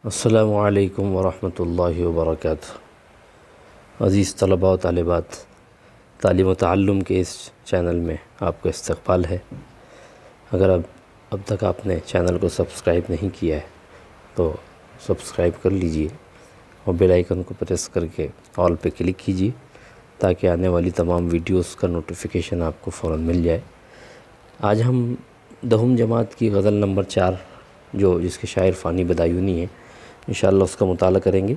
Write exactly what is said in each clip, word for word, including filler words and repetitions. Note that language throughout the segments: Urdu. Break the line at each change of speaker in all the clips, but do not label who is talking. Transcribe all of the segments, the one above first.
السلام علیکم ورحمۃ اللہ وبرکاتہ۔ عزیز طلباء و طالبات، تعلیم و تعلم کے اس چینل میں آپ کا استقبال ہے۔ اگر اب اب تک آپ نے چینل کو سبسکرائب نہیں کیا ہے تو سبسکرائب کر لیجئے اور بیل آئیکن کو پریس کر کے آل پہ کلک کیجئے تاکہ آنے والی تمام ویڈیوز کا نوٹیفیکیشن آپ کو فوراً مل جائے۔ آج ہم دہم جماعت کی غزل نمبر چار جو جس کے شاعر فانی بدایونی ہیں انشاءاللہ اس کا مطالعہ کریں گے۔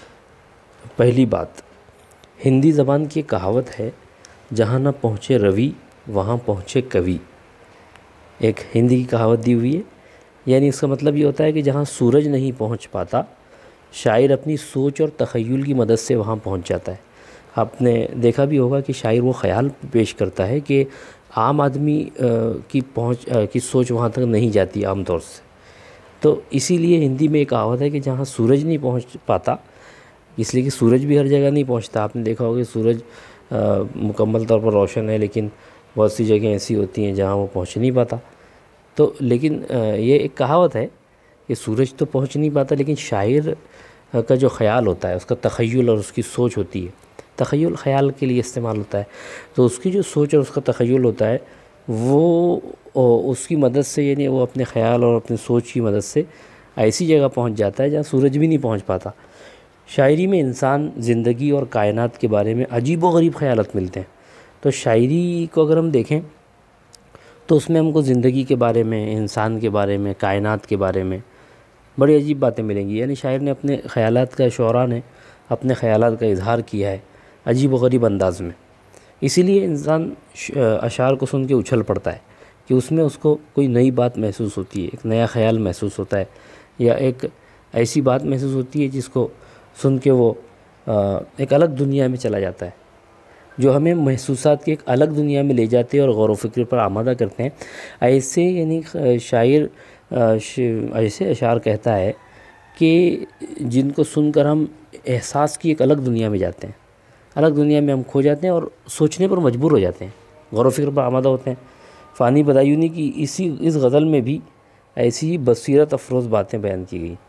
پہلی بات، ہندی زبان کی ایک کہاوت ہے، جہاں نہ پہنچے روی وہاں پہنچے کوی۔ ایک ہندی کی کہاوت دی ہوئی ہے، یعنی اس کا مطلب یہ ہوتا ہے کہ جہاں سورج نہیں پہنچ پاتا، شاعر اپنی سوچ اور تخیل کی مدد سے وہاں پہنچ جاتا ہے۔ آپ نے دیکھا بھی ہوگا کہ شاعر وہ خیال پیش کرتا ہے کہ عام آدمی کی پہنچ کی سوچ وہاں تک نہیں جاتی عام طور سے۔ تو اسی لیے ہندی میں ایک کہاوت ہے کہ جہاں سورج نہیں پہنچ پاتا، اس لیے کہ سورج بھی ہر جگہ نہیں پہنچتا۔ آپ نے دیکھا ہوگا کہ سورج مکمل طور پر روشن ہے، لیکن بہت سی جگہیں ایسی ہوتی ہیں جہاں وہ پہنچ نہیں پاتا۔ تو لیکن یہ ایک کہاوت ہے کہ سورج تو پہنچ نہیں پاتا، لیکن شاعر کا جو خیال ہوتا ہے، اس کا تخیل اور اس کی سوچ ہوتی ہے، تخیل خیال کے لیے استعمال ہوتا ہے، تو اس کی جو سوچ اور اس کا تخیل ہوتا ہے وہ اس کی مدد سے، یعنی وہ اپنے خیال اور اپنے سوچ کی مدد سے ایسی جگہ پہنچ جاتا ہے جہاں سورج بھی نہیں پہنچ پاتا۔ شاعری میں انسان، زندگی اور کائنات کے بارے میں عجیب و غریب خیالات ملتے ہیں۔ تو شاعری کو اگر ہم دیکھیں تو اس میں ہم کو زندگی کے بارے میں، انسان کے بارے میں، کائنات کے بارے میں بڑی عجیب باتیں ملیں گی۔ یعنی شاعر نے اپنے خیالات کا، شعراء نے اپنے خیالات کا اظہار کیا ہے عجیب و غریب انداز میں۔ اسی لیے انسان اشعار کو سن کے اچھل پڑتا ہے کہ اس میں اس کو کوئی نئی بات محسوس ہوتی ہے، ایک نیا خیال محسوس ہوتا ہے، یا ایک ایسی بات محسوس ہوتی ہے جس کو سن کے وہ ایک الگ دنیا میں چلا جاتا ہے، جو ہمیں محسوسات کی ایک الگ دنیا میں لے جاتے ہیں اور غور و فکر پر آمادہ کرتے ہیں۔ ایسے یعنی شاعر ایسے اشعار کہتا ہے کہ جن کو سن کر ہم احساس کی ایک الگ دنیا میں جاتے ہیں، الگ دنیا میں ہم کھو جاتے ہیں اور سوچنے پر مجبور ہو جاتے ہیں، غور و فکر پر آمادہ ہوتے ہیں۔ فانی بدایونی کی اسی اس غزل میں بھی ایسی ہی بصیرت افروز باتیں بیان کی گئی۔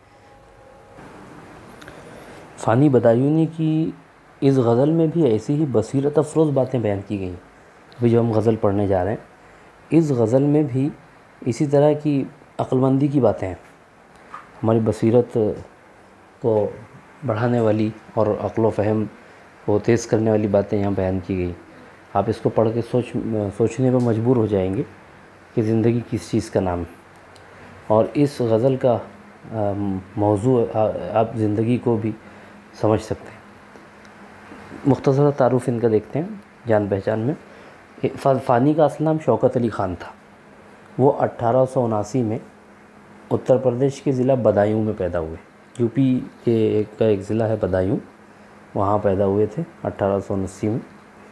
فانی بدایونی کی اس غزل میں بھی ایسی ہی بصیرت افروز باتیں بیان کی گئیں۔ ابھی جو ہم غزل پڑھنے جا رہے ہیں، اس غزل میں بھی اسی طرح کی عقل مندی کی باتیں ہیں، ہماری بصیرت کو بڑھانے والی اور عقل و فہم کو تیز کرنے والی باتیں یہاں بیان کی گئی۔ آپ اس کو پڑھ کے سوچ سوچنے پر مجبور ہو جائیں گے کہ زندگی کس چیز کا نام ہے، اور اس غزل کا موضوع آپ زندگی کو بھی سمجھ سکتے ہیں۔ مختصر تعارف ان کا دیکھتے ہیں جان پہچان میں۔ فانی کا اصل نام شوکت علی خان تھا۔ وہ اٹھارہ سو اناسی میں اتر پردیش کے ضلع بدایوں میں پیدا ہوئے۔ یو پی کے ایک کا ایک ضلع ہے بدایوں، وہاں پیدا ہوئے تھے اٹھارہ سو اناسی میں۔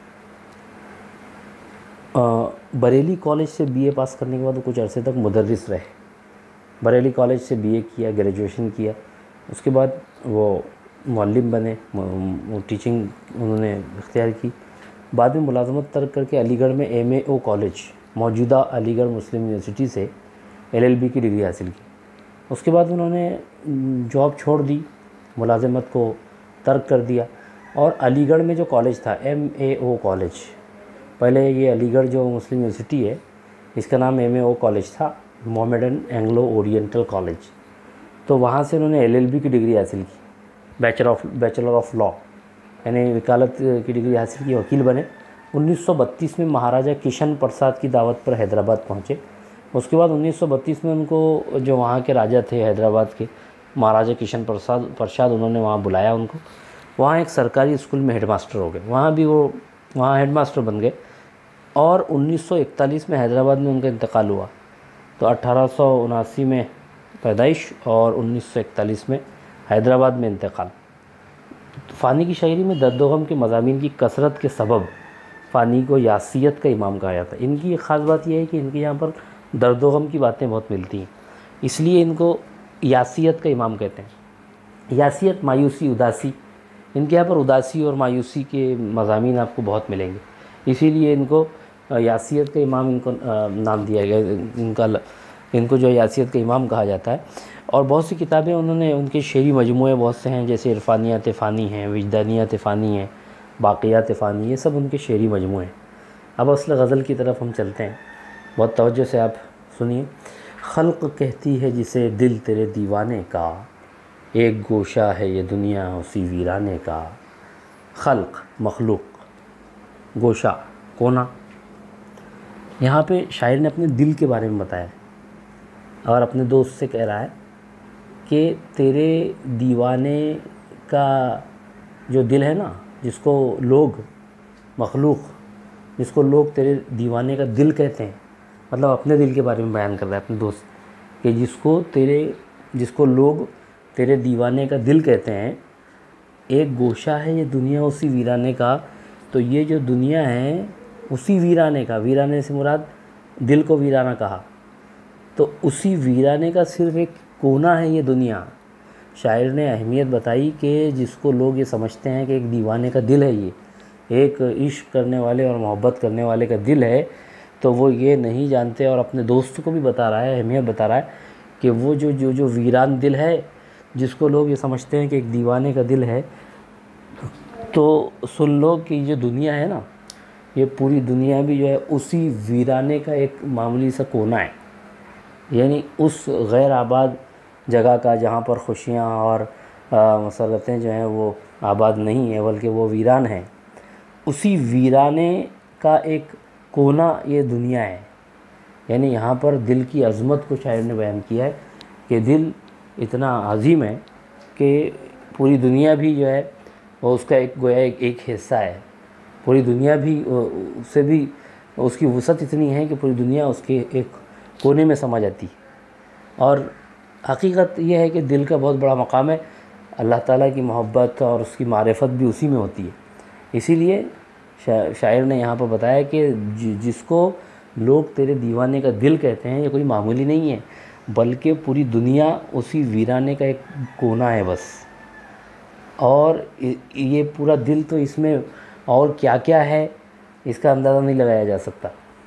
بریلی کالج سے بی اے پاس کرنے کے بعد وہ کچھ عرصے تک مدرس رہے۔ بریلی کالج سے بی اے کیا، گریجویشن کیا، اس کے بعد وہ معلم بنے، ٹیچنگ انہوں نے اختیار کی۔ بعد میں ملازمت ترک کر کے علی گڑھ میں ایم اے او کالج، موجودہ علی گڑھ مسلم یونیورسٹی سے ایل ایل بی کی ڈگری حاصل کی۔ اس کے بعد انہوں نے جاب چھوڑ دی، ملازمت کو ترک کر دیا، اور علی گڑھ میں جو کالج تھا ایم اے او کالج، پہلے یہ علی گڑھ جو مسلم یونیورسٹی ہے اس کا نام ایم اے او کالج تھا، محمڈن اینگلو اورینٹل کالج، تو وہاں سے انہوں نے ایل ایل بی کی ڈگری حاصل کی، bachelor of bachelor of law, یعنی وکالت کی ڈگری حاصل کی، وکیل بنے۔ انیس سو بتیس میں مہاراجہ کشن پرساد کی دعوت پر حیدرآباد پہنچے۔ اس کے بعد انیس سو بتیس میں ان کو جو وہاں کے راجہ تھے حیدرآباد کے، مہاراجہ کشن پرساد پرساد انہوں نے وہاں بلایا ان کو، وہاں ایک سرکاری اسکول میں ہیڈ ماسٹر ہو گئے، وہاں بھی وہ وہاں ہیڈ ماسٹر بن گئے۔ اور انیس سو اکتالیس میں حیدرآباد میں ان کا انتقال ہوا، تو اٹھارہ سو اناسی میں پیدائش اور انیس سو اکتالیس میں حیدرآباد میں انتقال۔ فانی کی شاعری میں درد و غم کے مضامین کی کثرت کے سبب فانی کو یاسیت کا امام کہا جاتا ہے۔ ان کی ایک خاص بات یہ ہے کہ ان کے یہاں پر درد و غم کی باتیں بہت ملتی ہیں، اس لیے ان کو یاسیت کا امام کہتے ہیں۔ یاسیت، مایوسی، اداسی، ان کے یہاں پر اداسی اور مایوسی کے مضامین آپ کو بہت ملیں گے، اسی لیے ان کو یاسیت کا امام ان کو نام دیا گیا، ان کا ان کو جو یاسیت کا امام کہا جاتا ہے، اور بہت سی کتابیں انہوں نے، ان کے شعری مجموعے بہت سے ہیں، جیسے عرفانیات فانی ہیں، وجدانیات فانی ہیں، باقیات فانی، یہ سب ان کے شعری مجموعے ہیں۔ اب اصل غزل کی طرف ہم چلتے ہیں، بہت توجہ سے آپ سنیے۔ خلق کہتی ہے جسے دل تیرے دیوانے کا، ایک گوشہ ہے یہ دنیا اسی ویرانے کا۔ خلق مخلوق، گوشہ کونا، یہاں پہ شاعر نے اپنے دل کے بارے میں بتایا اور اپنے دوست سے کہہ رہا ہے کہ تیرے دیوانے کا جو دل ہے نا، جس کو لوگ، مخلوق جس کو لوگ تیرے دیوانے کا دل کہتے ہیں، مطلب اپنے دل کے بارے میں بیان کر رہا ہے اپنے دوست، کہ جس کو تیرے جس کو لوگ تیرے دیوانے کا دل کہتے ہیں، ایک گوشہ ہے یہ دنیا اسی ویرانے کا۔ تو یہ جو دنیا ہے اسی ویرانے کا، ویرانے سے مراد دل کو ویرانہ کہا، تو اسی ویرانے کا صرف ایک کونا ہے یہ دنیا۔ شاعر نے اہمیت بتائی کہ جس کو لوگ یہ سمجھتے ہیں کہ ایک دیوانے کا دل ہے، یہ ایک عشق کرنے والے اور محبت کرنے والے کا دل ہے، تو وہ یہ نہیں جانتے، اور اپنے دوست کو بھی بتا رہا ہے، اہمیت بتا رہا ہے کہ وہ جو جو جو ویران دل ہے، جس کو لوگ یہ سمجھتے ہیں کہ ایک دیوانے کا دل ہے، تو سن لو کہ یہ دنیا ہے نا، یہ پوری دنیا بھی جو ہے اسی ویرانے کا ایک معمولی سا کونا ہے، یعنی اس غیر آباد جگہ کا جہاں پر خوشیاں اور مسرتیں جو ہیں وہ آباد نہیں ہیں بلکہ وہ ویران ہیں، اسی ویرانے کا ایک کونا یہ دنیا ہے۔ یعنی یہاں پر دل کی عظمت کو شاعر نے بیان کیا ہے کہ دل اتنا عظیم ہے کہ پوری دنیا بھی جو ہے وہ اس کا ایک گویا ایک ایک حصہ ہے، پوری دنیا بھی اس سے بھی اس کی وسعت اتنی ہے کہ پوری دنیا اس کے ایک کونے میں سما جاتی ہے۔ اور حقیقت یہ ہے کہ دل کا بہت بڑا مقام ہے، اللہ تعالیٰ کی محبت اور اس کی معرفت بھی اسی میں ہوتی ہے۔ اسی لیے شاعر نے یہاں پر بتایا کہ جس کو لوگ تیرے دیوانے کا دل کہتے ہیں، یہ کوئی معمولی نہیں ہے بلکہ پوری دنیا اسی ویرانے کا ایک کونا ہے بس، اور یہ پورا دل تو اس میں اور کیا کیا ہے اس کا اندازہ نہیں لگایا جا سکتا۔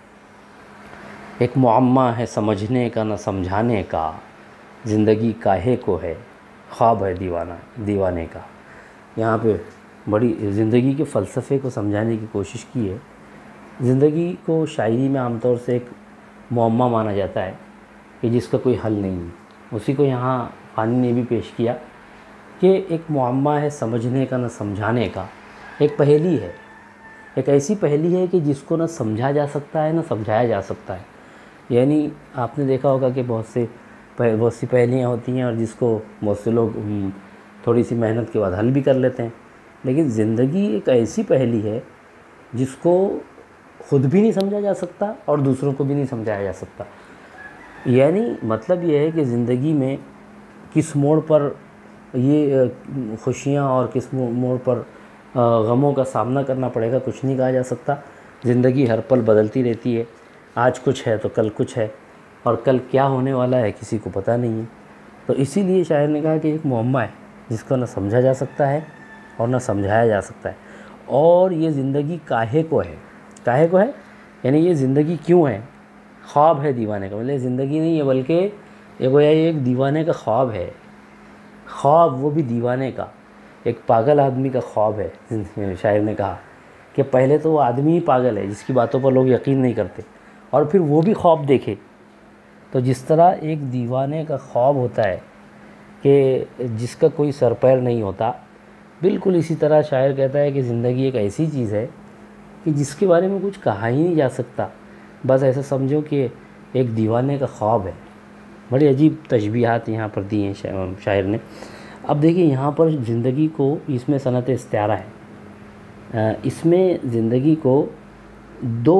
ایک معمہ ہے سمجھنے کا نہ سمجھانے کا، زندگی کاہے کو ہے خواب ہے دیوانہ دیوانے کا۔ یہاں پہ بڑی زندگی کے فلسفے کو سمجھانے کی کوشش کی ہے۔ زندگی کو شاعری میں عام طور سے ایک معمہ مانا جاتا ہے کہ جس کا کوئی حل نہیں ہے، اسی کو یہاں فانی نے بھی پیش کیا کہ ایک معمہ ہے سمجھنے کا نہ سمجھانے کا، ایک پہیلی ہے، ایک ایسی پہیلی ہے کہ جس کو نہ سمجھا جا سکتا ہے نہ سمجھایا جا سکتا ہے۔ یعنی آپ نے دیکھا ہوگا کہ بہت سے بہت سی پہیلیاں ہوتی ہیں اور جس کو بہت سے لوگ تھوڑی سی محنت کے بعد حل بھی کر لیتے ہیں، لیکن زندگی ایک ایسی پہیلی ہے جس کو خود بھی نہیں سمجھا جا سکتا اور دوسروں کو بھی نہیں سمجھایا جا سکتا۔ یعنی مطلب یہ ہے کہ زندگی میں کس موڑ پر یہ خوشیاں اور کس موڑ پر غموں کا سامنا کرنا پڑے گا کچھ نہیں کہا جا سکتا۔ زندگی ہر پل بدلتی رہتی ہے، آج کچھ ہے تو کل کچھ ہے، اور کل کیا ہونے والا ہے کسی کو پتہ نہیں ہے۔ تو اسی لیے شاعر نے کہا کہ ایک معمہ ہے جس کو نہ سمجھا جا سکتا ہے اور نہ سمجھایا جا سکتا ہے، اور یہ زندگی کاہے کو ہے، کاہے کو ہے یعنی یہ زندگی کیوں ہے، خواب ہے دیوانے کا، مطلب زندگی نہیں ہے بلکہ یہ گویا یہ ایک دیوانے کا خواب ہے، خواب وہ بھی دیوانے کا، ایک پاگل آدمی کا خواب ہے۔ شاعر نے کہا کہ پہلے تو وہ آدمی ہی پاگل ہے جس کی باتوں پر لوگ یقین نہیں کرتے، اور پھر وہ بھی خواب دیکھے۔ تو جس طرح ایک دیوانے کا خواب ہوتا ہے کہ جس کا کوئی سر پیر نہیں ہوتا، بالکل اسی طرح شاعر کہتا ہے کہ زندگی ایک ایسی چیز ہے کہ جس کے بارے میں کچھ کہا ہی نہیں جا سکتا، بس ایسا سمجھو کہ ایک دیوانے کا خواب ہے۔ بڑی عجیب تشبیہات یہاں پر دی ہیں شاعر نے۔ اب دیکھیں یہاں پر زندگی کو، اس میں صنعت استعارہ ہے، اس میں زندگی کو دو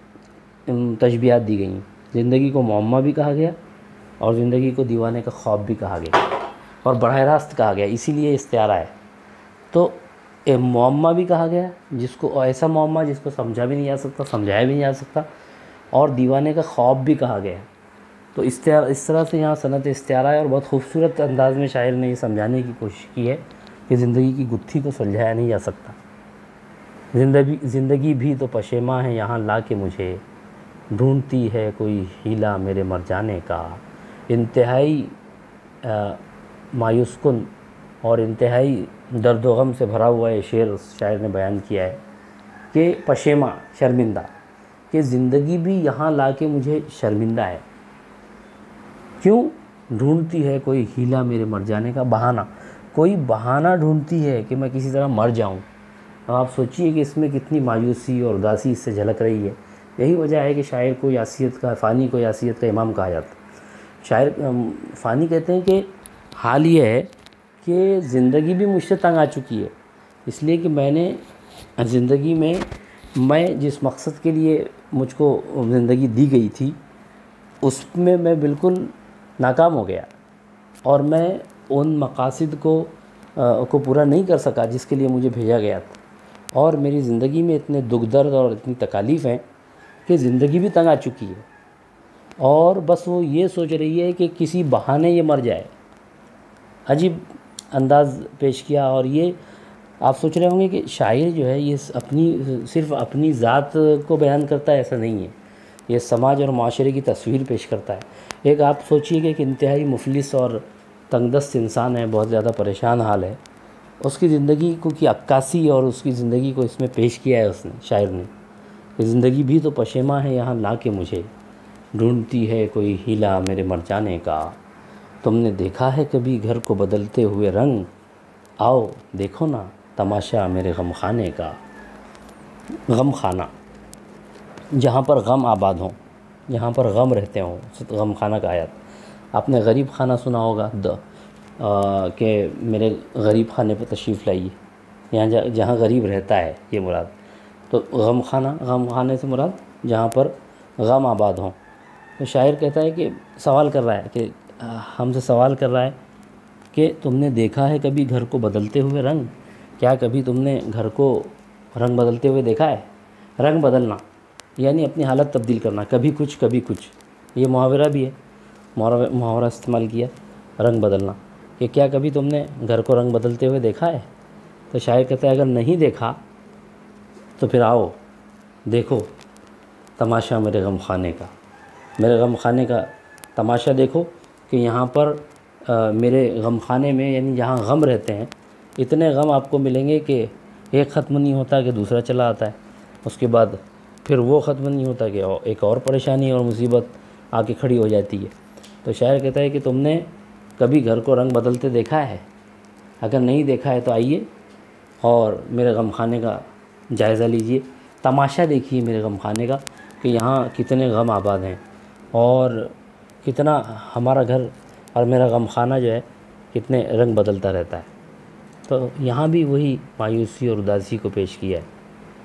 تشبیہات دی گئی ہیں، زندگی کو معمہ بھی کہا گیا اور زندگی کو دیوانے کا خواب بھی کہا گیا، اور براہ راست کہا گیا، اسی لیے استعارہ ہے۔ تو معمہ بھی کہا گیا جس کو، ایسا معمہ جس کو سمجھا بھی نہیں جا سکتا، سمجھایا بھی نہیں جا سکتا، اور دیوانے کا خواب بھی کہا گیا۔ تو استعارہ اس طرح سے یہاں صنعت استعارہ ہے، اور بہت خوبصورت انداز میں شاعر نے یہ سمجھانے کی کوشش کی ہے کہ زندگی کی گتھی کو سلجھایا نہیں جا سکتا۔ زندگی زندگی بھی تو پشیماں ہے یہاں لا کے مجھے، ڈھونڈتی ہے کوئی ہیلا میرے مر جانے کا۔ انتہائی مایوس کن اور انتہائی درد و غم سے بھرا ہوا یہ شعر اس شاعر نے بیان کیا ہے کہ پشیماں، شرمندہ، کہ زندگی بھی یہاں لا کے مجھے شرمندہ ہے۔ کیوں؟ ڈھونڈتی ہے کوئی ہیلا میرے مر جانے کا، بہانہ، کوئی بہانہ ڈھونڈتی ہے کہ میں کسی طرح مر جاؤں۔ اب آپ سوچئے کہ اس میں کتنی مایوسی اور اداسی اس سے جھلک رہی ہے۔ یہی وجہ ہے کہ شاعر کو یاسیت کا، فانی کو یاسیت کا امام کہا جاتا ہے۔ شاعر فانی کہتے ہیں کہ حال یہ ہے کہ زندگی بھی مجھ سے تنگ آ چکی ہے، اس لیے کہ میں نے زندگی میں میں جس مقصد کے لیے مجھ کو زندگی دی گئی تھی اس میں میں بالکل ناکام ہو گیا، اور میں ان مقاصد کو کو پورا نہیں کر سکا جس کے لیے مجھے بھیجا گیا تھا، اور میری زندگی میں اتنے دکھ درد اور اتنی تکالیف ہیں کہ زندگی بھی تنگ آ چکی ہے، اور بس وہ یہ سوچ رہی ہے کہ کسی بہانے یہ مر جائے۔ عجیب انداز پیش کیا، اور یہ آپ سوچ رہے ہوں گے کہ شاعر جو ہے یہ اپنی صرف اپنی ذات کو بیان کرتا ہے، ایسا نہیں ہے، یہ سماج اور معاشرے کی تصویر پیش کرتا ہے۔ ایک آپ سوچئے کہ ایک انتہائی مفلس اور تنگ دست انسان ہے، بہت زیادہ پریشان حال ہے، اس کی زندگی کو کی عکاسی اور اس کی زندگی کو اس میں پیش کیا ہے اس نے، شاعر نے، کہ زندگی بھی تو پشیماں ہے یہاں لا کے مجھے، ڈھونڈتی ہے کوئی ہیلا میرے مر جانے کا۔ تم نے دیکھا ہے کبھی گھر کو بدلتے ہوئے رنگ، آؤ دیکھو نا تماشا میرے غم خانے کا۔ غم خانہ، جہاں پر غم آباد ہوں، جہاں پر غم رہتے ہوں، غم خانہ کا آیت۔ آپ نے غریب خانہ سنا ہوگا کہ میرے غریب خانے پہ تشریف لائیے، یہاں جہاں غریب رہتا ہے یہ مراد۔ تو غم خانہ، غم خانے سے مراد جہاں پر غم آباد ہوں۔ تو شاعر کہتا ہے کہ سوال کر رہا ہے، کہ ہم سے سوال کر رہا ہے کہ تم نے دیکھا ہے کبھی گھر کو بدلتے ہوئے رنگ، کیا کبھی تم نے گھر کو رنگ بدلتے ہوئے دیکھا ہے؟ رنگ بدلنا یعنی اپنی حالت تبدیل کرنا، کبھی کچھ کبھی کچھ، یہ محاورہ بھی ہے، محاورہ استعمال کیا، رنگ بدلنا، کہ کیا کبھی تم نے گھر کو رنگ بدلتے ہوئے دیکھا ہے؟ تو شاعر کہتا ہے اگر نہیں دیکھا تو پھر آؤ دیکھو تماشا میرے غم خانے کا، میرے غم خانے کا تماشا دیکھو، کہ یہاں پر میرے غم خانے میں، یعنی جہاں غم رہتے ہیں، اتنے غم آپ کو ملیں گے کہ ایک ختم نہیں ہوتا کہ دوسرا چلا آتا ہے، اس کے بعد پھر وہ ختم نہیں ہوتا کہ ایک اور پریشانی اور مصیبت آ کے کھڑی ہو جاتی ہے۔ تو شاعر کہتا ہے کہ تم نے کبھی گھر کو رنگ بدلتے دیکھا ہے؟ اگر نہیں دیکھا ہے تو آئیے اور میرے غم خانے کا جائزہ لیجئے، تماشا دیکھیے میرے غم خانے کا، کہ یہاں کتنے غم آباد ہیں، اور کتنا ہمارا گھر اور میرا غم خانہ جو ہے کتنے رنگ بدلتا رہتا ہے۔ تو یہاں بھی وہی مایوسی اور اداسی کو پیش کیا ہے۔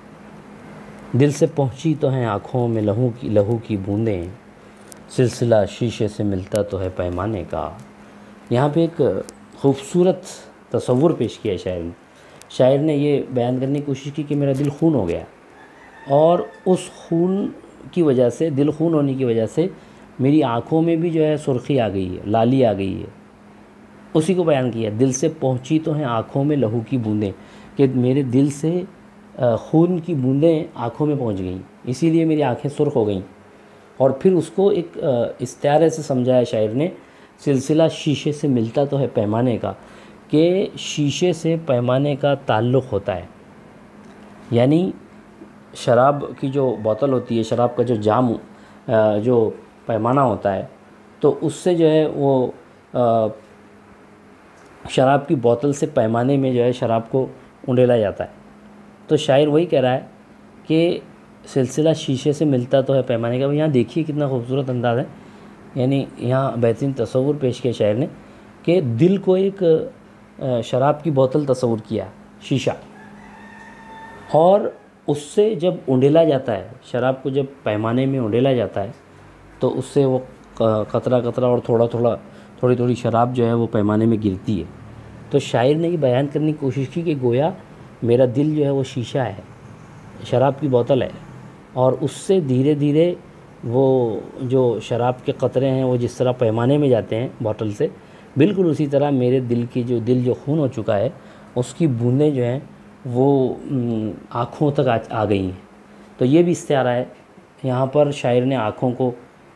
دل سے پہنچی تو ہیں آنکھوں میں لہو کی لہو کی بوندیں، سلسلہ شیشے سے ملتا تو ہے پیمانے کا۔ یہاں پہ ایک خوبصورت تصور پیش کیا ہے شاعر نے۔ شاعر نے یہ بیان کرنے کی کوشش کی کہ میرا دل خون ہو گیا، اور اس خون کی وجہ سے، دل خون ہونے کی وجہ سے میری آنکھوں میں بھی جو ہے سرخی آ گئی ہے، لالی آ گئی ہے، اسی کو بیان کیا۔ دل سے پہنچی تو ہیں آنکھوں میں لہو کی بوندیں، کہ میرے دل سے خون کی بوندیں آنکھوں میں پہنچ گئیں، اسی لیے میری آنکھیں سرخ ہو گئیں۔ اور پھر اس کو ایک استعارے سے سمجھایا شاعر نے، سلسلہ شیشے سے ملتا تو ہے پیمانے کا، کہ شیشے سے پیمانے کا تعلق ہوتا ہے، یعنی شراب کی جو بوتل ہوتی ہے، شراب کا جو جام، جو پیمانہ ہوتا ہے، تو اس سے جو ہے وہ شراب کی بوتل سے پیمانے میں جو ہے شراب کو انڈیلا جاتا ہے۔ تو شاعر وہی کہہ رہا ہے کہ سلسلہ شیشے سے ملتا تو ہے پیمانے کا۔ یہاں دیکھیے کتنا خوبصورت انداز ہے، یعنی یہاں بہترین تصور پیش کیا شاعر نے، کہ دل کو ایک شراب کی بوتل تصور کیا، شیشہ، اور اس سے جب انڈیلا جاتا ہے، شراب کو جب پیمانے میں انڈیلا جاتا ہے، تو اس سے وہ قطرہ قطرہ اور تھوڑا تھوڑا تھوڑی تھوڑی شراب جو ہے وہ پیمانے میں گرتی ہے۔ تو شاعر نے یہ بیان کرنے کی کوشش کی کہ گویا میرا دل جو ہے وہ شیشہ ہے، شراب کی بوتل ہے، اور اس سے دھیرے دھیرے وہ جو شراب کے قطرے ہیں وہ جس طرح پیمانے میں جاتے ہیں بوتل سے، بالکل اسی طرح میرے دل کی جو دل جو خون ہو چکا ہے اس کی بوندیں جو ہیں وہ آنکھوں تک آ گئی ہیں۔ تو یہ بھی استعارہ ہے یہاں پر شاعر نے آنکھوں کو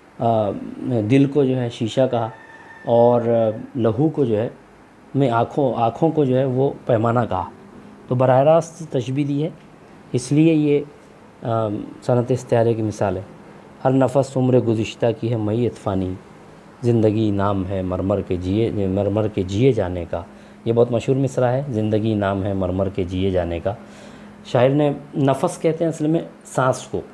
دل کو جو ہے شیشہ کہا اور لہو کو جو ہے میں آنکھوں آنکھوں کو جو ہے وہ پیمانہ کہا، تو براہ راست تشبیہ دی ہے، اس لیے یہ صنعت استعارے کی مثال ہے۔ ہر نفس عمر گزشتہ کی ہے میت فانی، زندگی نام ہے مرمر کے جیے مرمر کے جیے جانے کا۔ یہ بہت مشہور مصرع ہے، زندگی نام ہے مرمر کے جیے جانے کا۔ شاعر نے نفس کہتے ہیں اصل میں سانس کو،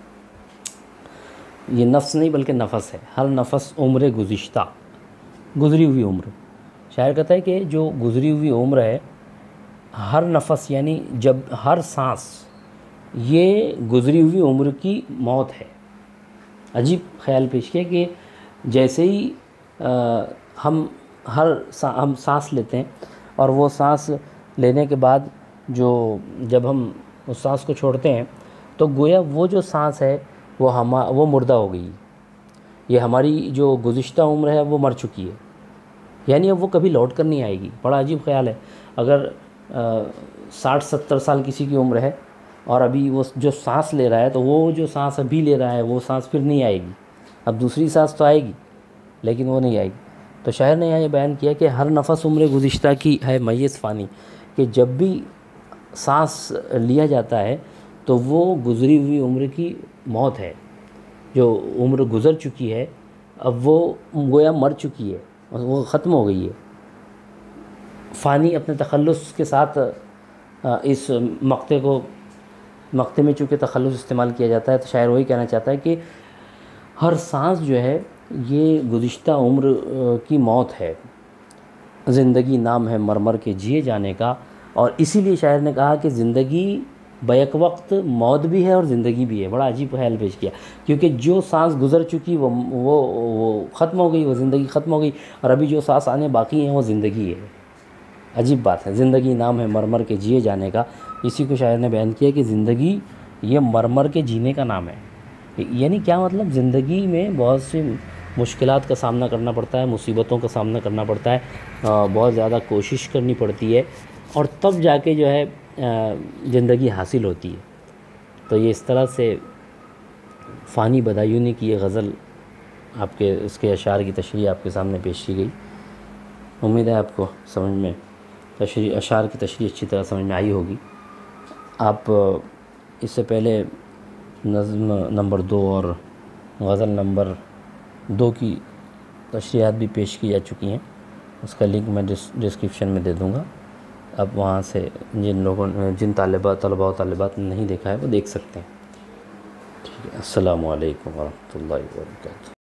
یہ نفس نہیں بلکہ نفس ہے۔ ہر نفس عمر گزشتہ، گزری ہوئی عمر۔ شاعر کہتا ہے کہ جو گزری ہوئی عمر ہے، ہر نفس یعنی جب ہر سانس، یہ گزری ہوئی عمر کی موت ہے۔ عجیب خیال پیش کیا کہ جیسے ہی ہم ہر ہم سانس لیتے ہیں اور وہ سانس لینے کے بعد جو جب ہم اس سانس کو چھوڑتے ہیں تو گویا وہ جو سانس ہے وہ ہم وہ مردہ ہو گئی، یہ ہماری جو گزشتہ عمر ہے وہ مر چکی ہے، یعنی اب وہ کبھی لوٹ کر نہیں آئے گی۔ بڑا عجیب خیال ہے، اگر ساٹھ ستر سال کسی کی عمر ہے اور ابھی وہ جو سانس لے رہا ہے تو وہ جو سانس ابھی لے رہا ہے وہ سانس پھر نہیں آئے گی، اب دوسری سانس تو آئے گی لیکن وہ نہیں آئے گی۔ تو شاعر نے یہاں یہ بیان کیا کہ ہر نفس عمر گزشتہ کی ہے میت فانی، کہ جب بھی سانس لیا جاتا ہے تو وہ گزری ہوئی عمر کی موت ہے، جو عمر گزر چکی ہے اب وہ گویا مر چکی ہے، وہ ختم ہو گئی ہے۔ فانی اپنے تخلص کے ساتھ اس مقطع کو مقطع میں چونکہ تخلص استعمال کیا جاتا ہے تو شاعر وہی کہنا چاہتا ہے کہ ہر سانس جو ہے یہ گزشتہ عمر کی موت ہے، زندگی نام ہے مرمر کے جیے جانے کا۔ اور اسی لیے شاعر نے کہا کہ زندگی بیک وقت موت بھی ہے اور زندگی بھی ہے۔ بڑا عجیب خیال پیش کیا، کیونکہ جو سانس گزر چکی وہ وہ وہ ختم ہو گئی، وہ زندگی ختم ہو گئی، اور ابھی جو سانس آنے باقی ہیں وہ زندگی ہے۔ عجیب بات ہے، زندگی نام ہے مرمر کے جیے جانے کا۔ اسی کو شاعر نے بیان کیا کہ زندگی یہ مرمر کے جینے کا نام ہے، یعنی کیا مطلب، زندگی میں بہت سی مشکلات کا سامنا کرنا پڑتا ہے، مصیبتوں کا سامنا کرنا پڑتا ہے، بہت زیادہ کوشش کرنی پڑتی ہے، اور تب جا کے جو ہے زندگی حاصل ہوتی ہے۔ تو یہ اس طرح سے فانی بدایونی کی یہ غزل آپ کے اس کے اشعار کی تشریح آپ کے سامنے پیش کی گئی۔ امید ہے آپ کو سمجھ میں تشریح اشعار کی تشریح اچھی طرح سمجھ میں آئی ہوگی۔ آپ اس سے پہلے نظم نمبر دو اور غزل نمبر دو کی تشریحات بھی پیش کی جا چکی ہیں، اس کا لنک میں ڈسکرپشن میں دے دوں گا، اب وہاں سے جن لوگوں نے جن طالبہ طلباء و طالبات نے نہیں دیکھا ہے وہ دیکھ سکتے ہیں۔ ٹھیک ہے، السلام علیکم ورحمۃ اللہ وبرکاتہ۔